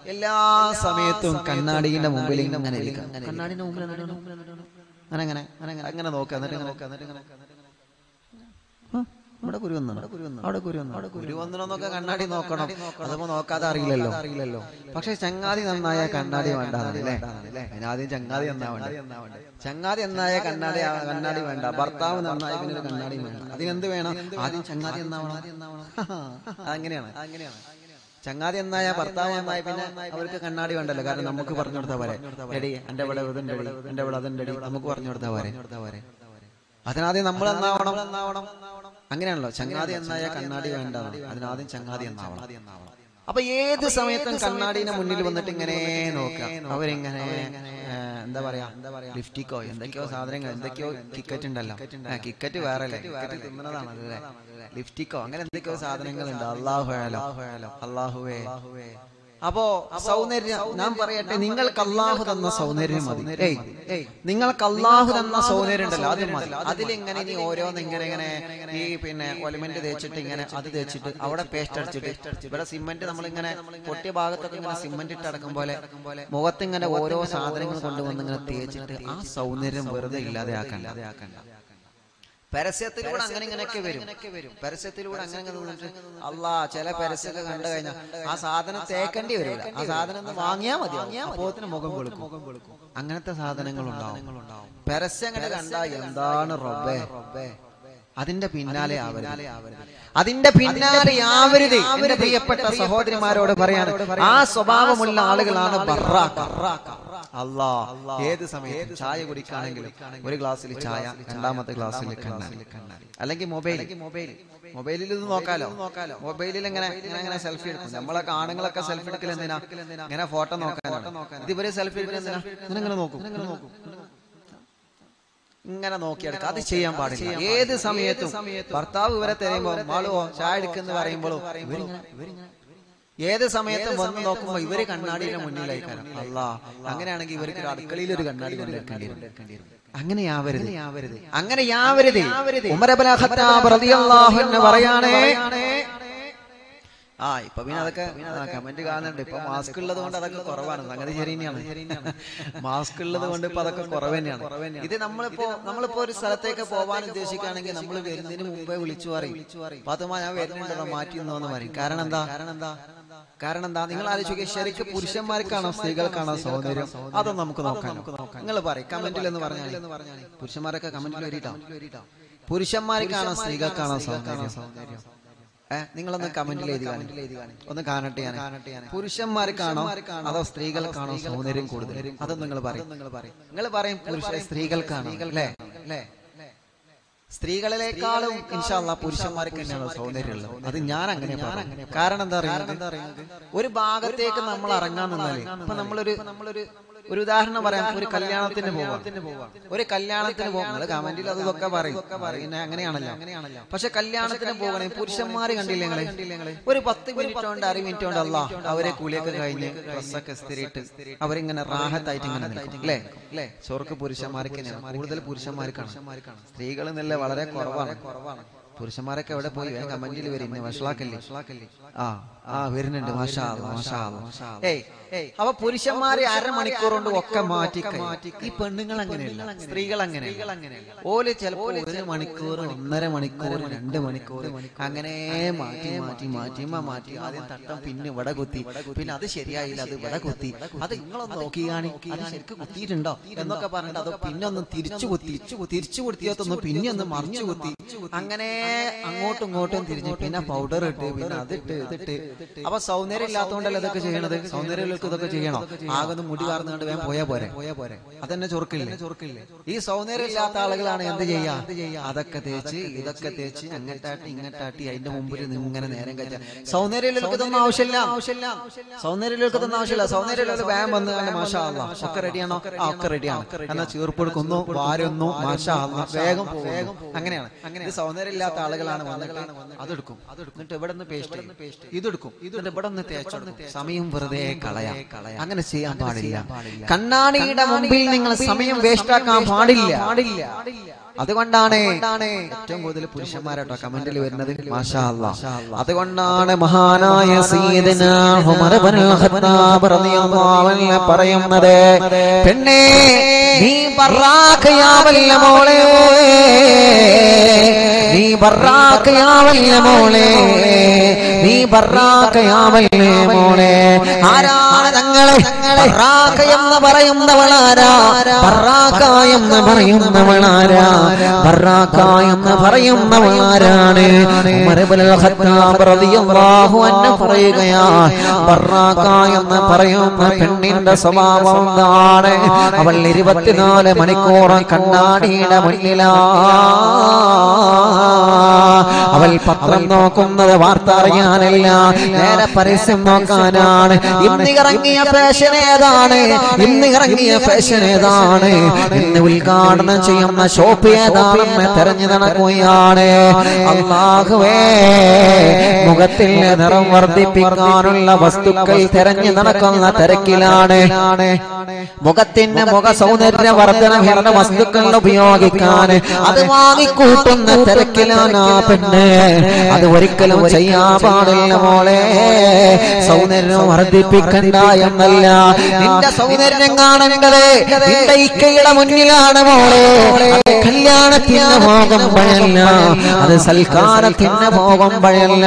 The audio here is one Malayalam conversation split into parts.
എല്ലാ സമയത്തും കണ്ണാടിയുടെ മുമ്പിൽ ഇങ്ങനെ ഇരിക്കാം. കണ്ണാടിന്റെ മുമ്പിൽ അങ്ങനെ നോക്കുക. ഇവിടെ കുരു വന്നോന്നൊക്കെ കണ്ണാടി നോക്കണം. അതിപ്പോ നോക്കാതെ അറിയില്ലല്ലോ. പക്ഷെ ചങ്ങാതി നന്നായ കണ്ണാടി വേണ്ടല്ലേ? അതിനാദ്യം ചങ്ങാതി നന്നായ കണ്ണാടി വേണ്ട. ഭർത്താവ് നന്നായ പിന്നെ കണ്ണാടി വേണ്ട. അതിനെന്ത് വേണം? ആദ്യം ചങ്ങാതി എന്നാവണം. അങ്ങനെയാണ്. ചങ്ങാതി എന്നായ ഭർത്താവ് നന്നായ പിന്നെ അവർക്ക് കണ്ണാടി വേണ്ടല്ലോ. കാരണം നമുക്ക് പറഞ്ഞു കൊടുത്താ പോരെ, എടി എന്റെ ഇവിടെ ഇതുണ്ടടി, എന്റെ ഇവിടെ അതുണ്ടടി, നമുക്ക് പറഞ്ഞു കൊടുത്താ പോരെ. അതിനാദ്യം നമ്മൾ എന്നാവണം. അങ്ങനെയാണല്ലോ. ചങ്ങാതി എന്നായ കണ്ണാടി വേണ്ട, അതിനാദ്യം ചങ്ങാതി എന്നാവണം. അപ്പൊ ഏത് സമയത്തും കണ്ണാടിന്റെ മുന്നിൽ വന്നിട്ട് ഇങ്ങനെ നോക്കുക. അവരിങ്ങനെ എന്താ പറയാ, ലിഫ്റ്റിക്കോ എന്തൊക്കെയോ സാധനങ്ങൾ, എന്തൊക്കെയോ കിക്കറ്റ് ഉണ്ടല്ലോ. കിക്കറ്റ് വേറെ അല്ലേ, കിക്കറ്റ് തിന്നണതാണല്ലേ. ലിഫ്റ്റിക്കോ അങ്ങനെ എന്തൊക്കെയോ സാധനങ്ങളുണ്ട്. അല്ലാഹുവേ. അപ്പോ സൗന്ദര്യം ഞാൻ പറയട്ടെ, നിങ്ങൾക്ക് അല്ലാഹു തന്ന സൗന്ദര്യം മതി. നിങ്ങൾക്ക് അല്ലാഹു തന്ന സൗന്ദര്യം ഉണ്ടല്ലോ, അത് മതി. അതിലിങ്ങനെ ഇനി ഓരോന്ന് ഇങ്ങനെ ഈ പിന്നെ ഒലിമെന്റ് തേച്ചിട്ട് ഇങ്ങനെ അത് തേച്ചിട്ട് അവിടെ പേസ്റ്റ് അടിച്ചിട്ട് ഇവിടെ സിമെന്റ് നമ്മളിങ്ങനെ പൊട്ടിയ ഭാഗത്തൊക്കെ ഇങ്ങനെ സിമെന്റ് ഇട്ട് അടക്കും പോലെ മുഖത്തിങ്ങനെ ഓരോ സാധനങ്ങൾ കൊണ്ടുവന്ന് ഇങ്ങനെ തേച്ചിട്ട് ആ സൗന്ദര്യം വെറുതെ ഇല്ലാതെയാക്കണ്ട. പരസ്യത്തിലൂടെ അങ്ങനെ ഇങ്ങനെയൊക്കെ വരും. പരസ്യത്തിലൂടെ അങ്ങനെ തോന്നിട്ട് അല്ലാ ചില പരസ്യമൊക്കെ കണ്ടു കഴിഞ്ഞാൽ ആ സാധനം തേക്കേണ്ടി വരില്ല. ആ സാധനം ഒന്ന് വാങ്ങിയാൽ മതി, അപ്പോത്തിന് മുഖം വെളുക്കും. അങ്ങനത്തെ സാധനങ്ങൾ ഉണ്ടാവും. പരസ്യം കണ്ട് കണ്ടാ എന്താണ് റബ്ബേ, അതിന്റെ പിന്നാലെ ആവരുത്. എന്റെ പ്രിയപ്പെട്ട സഹോദരിമാരോട് പറയാണ്, ആ സ്വഭാവമുള്ള ആളുകളാണ് അല്ലാ. ഏത് സമയത്തും ചായ കുടിക്കുകയാണെങ്കിലും ഒരു ഗ്ലാസ്സിൽ ചായ, രണ്ടാമത്തെ ഗ്ലാസ്സിൽ കണ്ണാടി, അല്ലെങ്കിൽ മൊബൈലിൽ ഇത് നോക്കാലോ. മൊബൈലിൽ ഇങ്ങനെ സെൽഫി എടുക്കും. നമ്മളൊക്കെ ആണുങ്ങളൊക്കെ സെൽഫി എടുക്കൽ എന്തിനാ? ഇങ്ങനെ ഫോട്ടോ നോക്കാനാണ്. ഇതുവരെ സെൽഫി എടുക്കൽ എന്തിനാ? ഇങ്ങനെ നോക്കും. ഇങ്ങനെ നോക്കിയെടുക്കുക. അത് ചെയ്യാൻ പാടില്ല. ഏത് സമയത്തും ഭർത്താവ് ഇവരെ തരുമ്പോ മാളുവോ ചായ എടുക്കെന്ന് പറയുമ്പോഴോ ഏത് സമയത്തും വന്ന് നോക്കുമ്പോ ഇവര് കണ്ണാടിയുടെ മുന്നിലായിക്കാരം. അല്ലാ, അങ്ങനെയാണെങ്കിൽ ഇവർക്ക് അടുക്കളയിൽ ഒരു കണ്ണാടി കൊണ്ടിരിക്കേണ്ടി വരും. അങ്ങനെയാവരുത്. ഉമർ ഇബ്നു ഖത്താബ് റളിയല്ലാഹു അൻഹു പറയാണേ, ഇപ്പൊ പിന്നെ അതൊക്കെ കമന്റ് കാണുന്നുണ്ട്. ഇപ്പൊ മാസ്ക് ഉള്ളത് കൊണ്ട് അതൊക്കെ കുറവാണ്. സംഗതി ശരി തന്നെയാണ്. മാസ്ക് ഉള്ളത് കൊണ്ട് ഇപ്പൊ അതൊക്കെ കുറവ് തന്നെയാണ്. ഇത് നമ്മളിപ്പോ ഒരു സ്ഥലത്തേക്ക് പോകാൻ ഉദ്ദേശിക്കുകയാണെങ്കിൽ നമ്മൾ വരുന്നതിന് മുമ്പേ വിളിച്ചു പറയും, ഫാത്തിമ ഞാൻ വരുന്നുണ്ടോ, മാറ്റിയെന്നോന്ന് പറയും. കാരണം എന്താ നിങ്ങൾ ആലോചിക്കുക, ശരിക്കും പുരുഷന്മാർക്കാണോ സ്ത്രീകൾക്കാണോ സൗന്ദര്യം? അതൊന്നും നമുക്ക് നോക്കാം. നിങ്ങൾ പറയും കമന്റിൽ എന്ന് പറഞ്ഞാൽ. പുരുഷന്മാരൊക്കെ കമന്റിൽ വരിട്ടോ. പുരുഷന്മാർക്കാണോ സ്ത്രീകൾക്കാണോ സൗന്ദര്യം? നിങ്ങളൊന്ന് കമന്റിൽ എഴുതി ഒന്ന് കാണട്ടെ. പുരുഷന്മാർക്കാണോ അതോ സ്ത്രീകൾക്കാണോ സൗന്ദര്യം കൂടുതൽ? അതൊന്നും നിങ്ങൾ പറയും സ്ത്രീകൾക്കാണോ അല്ലേ? സ്ത്രീകളിലേക്കാളും ഇൻഷാ അല്ലാഹ് പുരുഷന്മാർക്ക് തന്നെയാണ് സൗന്ദര്യം ഉള്ളത്. അത് ഞാൻ അങ്ങനെ പറഞ്ഞു. കാരണം എന്താ അറിയാം, ഒരു ഭാഗത്തേക്ക് നമ്മൾ ഇറങ്ങാൻ നിന്നാലേ, ഇപ്പൊ നമ്മളൊരു ഉദാഹരണം പറയാം. ഒരു കല്യാണത്തിന് പോകാം. കമന്റിൽ അതൊക്കെ പറയും, പിന്നെ അങ്ങനെയാണല്ലോ. പക്ഷെ കല്യാണത്തിന് പോകണേ പുരുഷന്മാര് കണ്ടില്ലേ നിങ്ങള്, ഒരു 10 മിനിറ്റ് കൊണ്ട് 6 മിനിറ്റ് കൊണ്ട് അല്ലാ അവരെ കൂലിയൊക്കെ കഴിഞ്ഞ് ഡ്രസ്സൊക്കെ സ്ഥിരിട്ട് അവരിങ്ങനെ റാഹത്തായിട്ട് ഇങ്ങനെ നിൽക്കും അല്ലേ? ചോർക്ക് പുരുഷന്മാർക്ക് കൂടുതൽ പുരുഷന്മാർക്കാണ്. സ്ത്രീകൾ എന്നല്ല വളരെ കുറവാണ്. പുരുഷന്മാരൊക്കെ എവിടെ പോയി? കമന്റിൽ വരും, വഷളാക്കല്ലേ? വരുന്നുണ്ട്. മാഷാ അല്ലാഹ്. അപ്പൊ പുരുഷന്മാരെ അരമണിക്കൂർ കൊണ്ട് ഒക്കെ മാറ്റി. ഈ പെണ്ണുങ്ങൾ അങ്ങനെയല്ല, സ്ത്രീകൾ അങ്ങനെയല്ല. ഓല് ചിലപ്പോ 1 മണിക്കൂർ, 1.5 മണിക്കൂർ, 2 മണിക്കൂർ അങ്ങനെ മാറ്റി. ആദ്യം തട്ടം, പിന്നെ ഇവിടെ കുത്തി, പിന്നെ അത് ശരിയായില്ല, അത് ഇവിടെ കുത്തി, അത് നിങ്ങളൊന്ന് നോക്കിയാണ് അത് ശരിക്കും കുത്തിയിട്ടുണ്ടോ എന്നൊക്കെ പറഞ്ഞിട്ട് അത് പിന്നെ ഒന്ന് തിരിച്ചു കുത്തിയൊന്ന് പിന്നെ ഒന്ന് മറിച്ചു കുത്തി, അങ്ങനെ അങ്ങോട്ടും ഇങ്ങോട്ടും തിരിഞ്ഞു, പിന്നെ പൗഡർ ഇട്ട്, പിന്നെ ഇതിട്ട്. അപ്പൊ സൗന്ദര്യം ഇല്ലാത്തതുകൊണ്ടല്ലേ ഇതൊക്കെ ചെയ്യണത്? സൗന്ദര്യങ്ങൾക്ക് ഇതൊക്കെ ചെയ്യണോ? ആകൊന്ന് മുടി വാർന്നുകൊണ്ട് വേഗം പോയാ പോരെ. അതന്നെ ചൊറുക്കില്ലേ? ഈ സൗന്ദര്യം ഇല്ലാത്ത ആളുകളാണ് എന്ത് ചെയ്യാ? അതൊക്കെ തേച്ച് ഇതൊക്കെ തേച്ച് ഇങ്ങട്ടാട്ടി അതിന്റെ മുമ്പിൽ ഇങ്ങനെ നേരം കഴിച്ച. സൗന്ദര്യങ്ങൾക്ക് ഇതൊന്നും ആവശ്യമില്ല. സൗന്ദര്യങ്ങൾക്ക് വേഗം വന്ന് കണ്ട് മാഷാ അല്ലാഹ് ഒക്കെ റെഡിയാണോ? ഒക്കെ റെഡിയാണ്. എന്നാൽ ചീർപ്പെടുക്കുന്നു, വാരുന്നു, മാഷാ അല്ലാഹ് വേഗം പോകും. അങ്ങനെയാണ്. ഇത് സൗന്ദര്യം ഇല്ലാത്ത ആളുകളാണ് വന്നിട്ട് അതെടുക്കും, എന്നിട്ട് ഇവിടെ നിന്ന് പേസ്റ്റ് ഇതെടുക്കും, എന്നിട്ട് ഇവിടെ നിന്ന് തേച്ചെടുക്കും. സമയം വെറുതെ കളയാം. അങ്ങനെ ചെയ്യാൻ പാടില്ല. കണ്ണാടിയുടെ മുമ്പിൽ നിങ്ങൾ സമയം വേസ്റ്റ് ആക്കാൻ പാടില്ല. അതുകൊണ്ടാണ് ഏറ്റവും കൂടുതൽ പുരുഷന്മാരാട്ടോ കമന്റിൽ വരുന്നത്. മാഷാ അല്ലാഹ്. അതുകൊണ്ടാണ് മഹാനായ സയ്യിദനാ ഉമർ ഇബ്നുൽ ഖത്താബ് റളിയല്ലാഹു അൻഹു പറയുന്നത്, പെണ്ണേ നീ ബറാഖയാവല്ല മോളെ, നീ ബറാഖയാവല്ല മോളെ, നീ ബറാഖയാവല്ല മോളെ. ആരാണ് ഞങ്ങളെ ബറാഖ എന്ന് പറയുന്നവളാരാ? ബറാഖ എന്ന് പറയുന്നവളാരാ? ബറാഖ എന്ന് പറയുന്നവളാരാണ്? ഉമർ ഇബ്നുൽ ഖത്താബ് റളിയല്ലാഹു അൻഹു പറയുകയാ, ബറാഖ എന്ന് പറയുന്ന പെണ്ണിന്റെ സ്വഭാവം എന്താണ്? അവൾ 24 മണിക്കൂർ കണ്ണാടിയുടെ മുന്നിലാ. അവൾ പത്രം നോക്കുന്നത് വാർത്ത അറിയാനല്ല, നേരെ പരസ്യം നോക്കാനാണ്. ഇന്ന് ഇറങ്ങിയ ഫാഷൻ ഏതാണ്? ഇന്ന് ഇറങ്ങിയ ഫാഷൻ ഏതാണ്? ഇന്ന് ഉദ്ഘാടനം ചെയ്യുന്ന ഷോപ്പ് ഏതാണെന്ന് തെരഞ്ഞു നടക്കുകയാണ്. അല്ലാഹുവേ, മുഖത്തിൽ നിറം വർദ്ധിപ്പിക്കാനുള്ള വസ്തുക്കൾ തെരഞ്ഞു നടക്കുന്ന തിരക്കിലാണ്. മുഖത്തിന് മുഖ സൗന്ദര്യ വർദ്ധനം എന്ന വസ്തുക്കൾ ഉപയോഗിക്കാൻ അത് വാങ്ങിക്കൂട്ടുന്ന തിരക്കിലാണ് ആ പെണ്ണ്. അത് ഒരിക്കലും ചെയ്യാൻ പാടില്ല മോളെ. സൗന്ദര്യം വർദ്ധിപ്പിക്കണ്ട എന്നല്ല, നിന്റെ സൗന്ദര്യം കാണേണ്ടത് നിന്റെ ഇക്കയുടെ മുന്നിലാണ് മോളെ. അത് കല്യാണത്തിന് പോകുമ്പോഴല്ല, അത് സൽക്കാരത്തിന് പോകുമ്പോഴല്ല.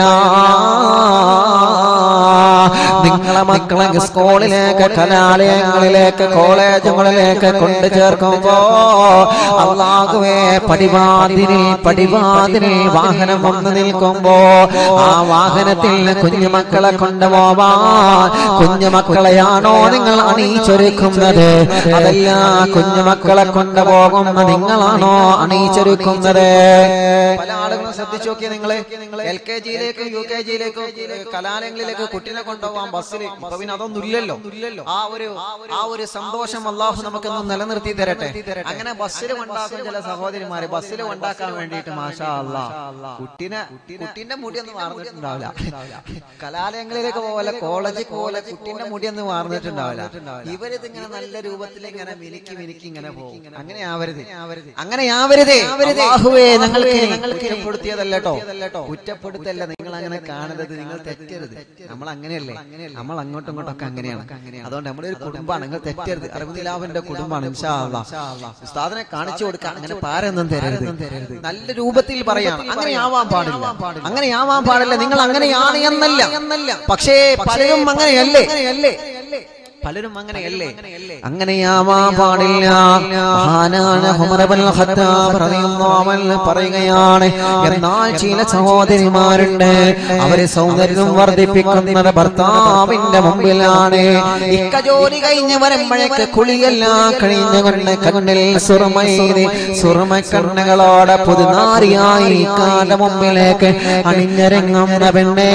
നിങ്ങളെ മക്കളെ സ്കൂളിലേക്ക്, കലാലയങ്ങളിലേക്ക്, കോളേജുകളിലേക്ക് കൊണ്ടു ചേർക്കുമ്പോ അല്ലാഹുവേ, പടിവാതിലിൽ വാഹനം വന്നു നിൽക്കുമ്പോ ആ വാഹനത്തിൽ കുഞ്ഞുമക്കളെ കൊണ്ടുപോവാൻ, കുഞ്ഞുമക്കളെയാണോ നിങ്ങൾ അണിയിച്ചൊരുക്കുന്നത്? അതല്ല, കുഞ്ഞുമക്കളെ കൊണ്ടുപോകുന്ന നിങ്ങളാണോ അണിയിച്ചൊരുക്കുന്നത്? പല ആളുകളും ശ്രദ്ധിച്ചു നോക്കിയ നിങ്ങളെ LKG-യിലേക്കും UKG-യിലേക്കും കലാലയങ്ങളിലേക്ക് കുട്ടിനെ കൊണ്ടുപോകാൻ ബസ്സിൽ. ഇപ്പൊ പിന്നെ അതൊന്നും ഇല്ലല്ലോ. ആ ഒരു സന്തോഷം അല്ലാഹു നമുക്കൊന്ന് നിലനിർത്തി തരട്ടെ. അങ്ങനെ ബസ്സിൽ കൊണ്ടാക്കും ചില സഹോദരിമാര്. ബസ്സിൽ കൊണ്ടാക്കാൻ വേണ്ടിയിട്ട് മാഷാ അല്ലാഹ് കുട്ടിന്റെ മുടിയൊന്നും വാർന്നിട്ടുണ്ടാവില്ല. കലാലയങ്ങളിലേക്ക് പോലെ കോളേജ് പോലെ കുട്ടിന്റെ മുടിയൊന്നും വാർന്നിട്ടുണ്ടാവില്ല. ഇവരിത് ഇങ്ങനെ നല്ല രൂപത്തിൽ ഇങ്ങനെ മിനുക്കി ഇങ്ങനെ പോകും. അങ്ങനെ ആവരുത്. അല്ലാഹുവേ, ഞങ്ങൾക്ക് കുറ്റപ്പെടുത്തിയതല്ലോ, കുറ്റപ്പെടുത്തല്ല. നിങ്ങൾ അങ്ങനെ കാണരുത്, നിങ്ങൾ തെറ്റരുത്. നമ്മൾ അങ്ങനെയല്ലേ, നമ്മൾ അങ്ങോട്ടും ഇങ്ങോട്ടൊക്കെ അങ്ങനെയാണ്. അതുകൊണ്ട് നമ്മുടെ ഒരു കുടുംബമാണ്, നിങ്ങൾ തെറ്റരുത്. അറിവുനിലാവിന്റെ കുടുംബമാണ്. ഇൻഷാ അല്ലാഹ് ഉസ്താദിനെ കാണിച്ചു കൊടുക്കാൻ അങ്ങനെ പാരൊന്നും തരരുത്. നല്ല രൂപത്തിൽ പറയാം. അങ്ങനെയാവാൻ പാടില്ല, അങ്ങനെയാവാൻ പാടില്ല. നിങ്ങൾ അങ്ങനെയാണ് എന്നല്ല, പക്ഷേ പലരും അങ്ങനെയല്ലേ, പലരും അങ്ങനെയല്ലേ, അങ്ങനെയാവാൻ പാടില്ല. മഹാനായ ഉമർ ഇബ്നുൽ ഖത്താബ് റളിയല്ലാഹു അൻഹു പറയുകയാണ്, എന്നാൽ ചില സഹോദരിമാരുണ്ട്, അവരെ സൗന്ദര്യം വർദ്ധിപ്പിക്കുന്നത് ഭർത്താവിന്റെ മുമ്പിലാണ്. ഇക്ക ജോലി കഴിഞ്ഞ് വരുമ്പോഴേക്ക് കുളിയെല്ലാം കഴിഞ്ഞുകൊണ്ട് കണ്ണിൽ സുറുമക്കണ്ണുകളോടെ പുതുനാരിയായി ഇക്കാന്റെ മുമ്പിലേക്ക് അണിഞ്ഞിറങ്ങുന്ന പെണ്ണേ,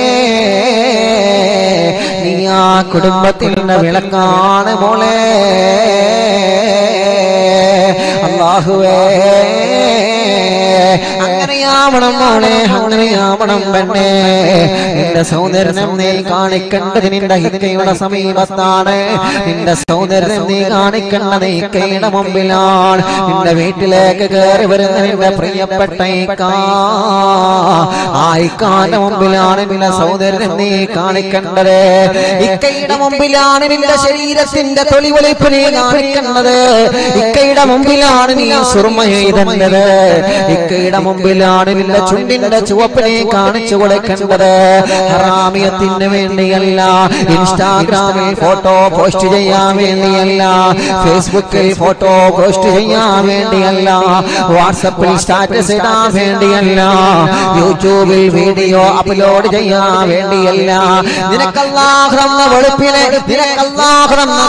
നീ ആ കുടുംബത്തിന്റെ വിളക്കാണ് മോളെ. അല്ലാഹുവേ, അങ്ങനെയാവണം മോളെ, അങ്ങനെയാവണം പെണ്ണേ. നിന്റെ സൗന്ദര്യം നീ കാണിക്കേണ്ടത് നിന്റെ ഇക്കയുടെ സമീപത്താണ്. നിന്റെ സൗന്ദര്യം നീ കാണിക്കേണ്ടത് ഇക്കയുടെ മുമ്പിലാണ്. നിന്റെ വീട്ടിലേക്ക് കയറി വരുന്ന നിന്റെ പ്രിയപ്പെട്ട ഇക്ക, ആ ഇക്കാന്റെ മുമ്പിലാണ് നിന്റെ സൗന്ദര്യം നീ കാണിക്കേണ്ടത്. ഇക്കയുടെ മുമ്പിലാണ് നിന്റെ ശരീരത്തിന്റെ തൊലിവെളിപ്പ് നീ കാണിക്കേണ്ടത്. ഇക്കയുടെ മുമ്പിലാണ് നീ സുർമ എഴുതേണ്ടത്. ഇക്കയുടെ മുമ്പിലാണ് നിന്റെ ചുണ്ടിന്റെ ചുവപ്പിനെ കാണിച്ചു കൊടുക്കേണ്ടത്. ഹറാമിയത്തിന് വേണ്ടിയല്ല, ഇൻസ്റ്റാഗ്രാമിൽ ഫോട്ടോ പോസ്റ്റ് ചെയ്യാൻ വേണ്ടിയല്ല, ഫേസ്ബുക്കിൽ ഫോട്ടോ പോസ്റ്റ് ചെയ്യാൻ വേണ്ടിയല്ല, വാട്സപ്പിൽ സ്റ്റാറ്റസ് ഇടാൻ വേണ്ടിയല്ല, യൂട്യൂബിൽ വീഡിയോ അപ്ലോഡ് ചെയ്യാൻ വേണ്ടിയല്ല. നിനക്കല്ലാഹു തന്ന വെളുപ്പിനെ, നിനക്കല്ലാഹു തന്ന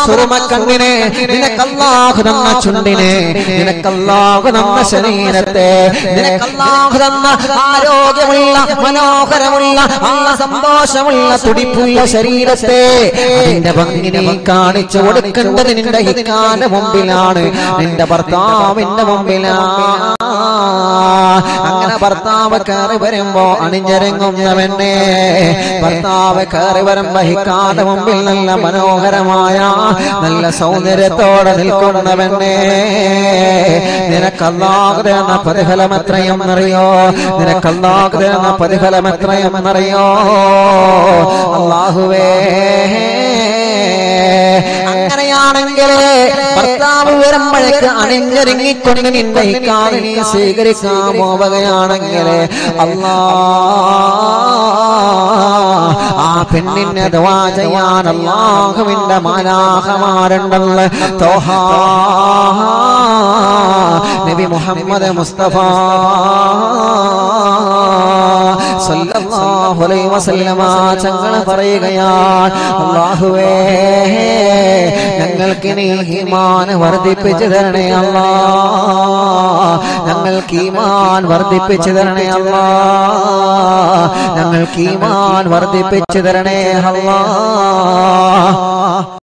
സുറുമക്കണ്ണിനെ, നിനക്കല്ലാഹു തന്ന ചുണ്ടിനെ, നിനക്കല്ലാഹു തന്ന ശരീരത്തെ, നിനക്ക് അല്ലാഹു തന്ന ആരോഗ്യമുള്ള മനോഹരമുള്ള ആ സന്തോഷമുള്ള തുടിപ്പുള്ള ശരീരത്തെ അതിന്റെ ഭംഗി നീ കാണിച്ചു കൊടുക്കേണ്ടത് നിന്റെ ഹിക്കാന്റെ മുമ്പിലാണ്, നിന്റെ ഭർത്താവിന്റെ മുമ്പിലാണ്. അങ്ങനെ ഭർത്താവ് കയറി വരുമ്പോ അണിഞ്ഞിറങ്ങുന്നവനെ, ഭർത്താവ് കയറി വരുമ്പോ ഹിക്കാന്റെ മുമ്പിൽ നല്ല മനോഹരമായ നല്ല സൗന്ദര്യത്തോടെ നിൽക്കുന്നവനെ, നിനക്ക് അല്ലാഹു തരുന്ന പ്രതിഫലം എത്രയെന്നറിയോ? നിനക്ക് അല്ലാഹു തരുന്ന പ്രതിഫലം എത്രയെന്നറിയോ? അല്ലാഹുവേ, അങ്ങനെയാണെങ്കിൽ ഭർത്താവ് വരുമ്പോഴേക്ക് അണിഞ്ഞൊരുങ്ങിക്കൊണ്ട് നിന്റെ ഹിക്കാതെ നീ സ്വീകരിക്കാൻ പോവുകയാണെങ്കിൽ ആ പെണ്ണിനെ ദുആ ചെയ്യാൻ അല്ലാഹുവിന്റെ മാലാഖമാരുണ്ടല്ലോ. തോഹാ നബി മുഹമ്മദ് മുസ്തഫ സല്ലല്ലാഹു അലൈഹി വസല്ലമ തങ്ങൾ പറയുകയാണ്, അല്ലാഹുവേ ഞങ്ങൾക്ക് നീ ഈമാൻ വർദ്ധിപ്പിച്ചു തരണേ അല്ലാഹ്, ഞങ്ങൾക്ക് ഈമാൻ വർദ്ധിപ്പിച്ചു തരണേ അല്ലാഹ്, ഞങ്ങൾക്ക് ഈമാൻ വർദ്ധിപ്പിച്ചു തരണേ അല്ലാഹ്.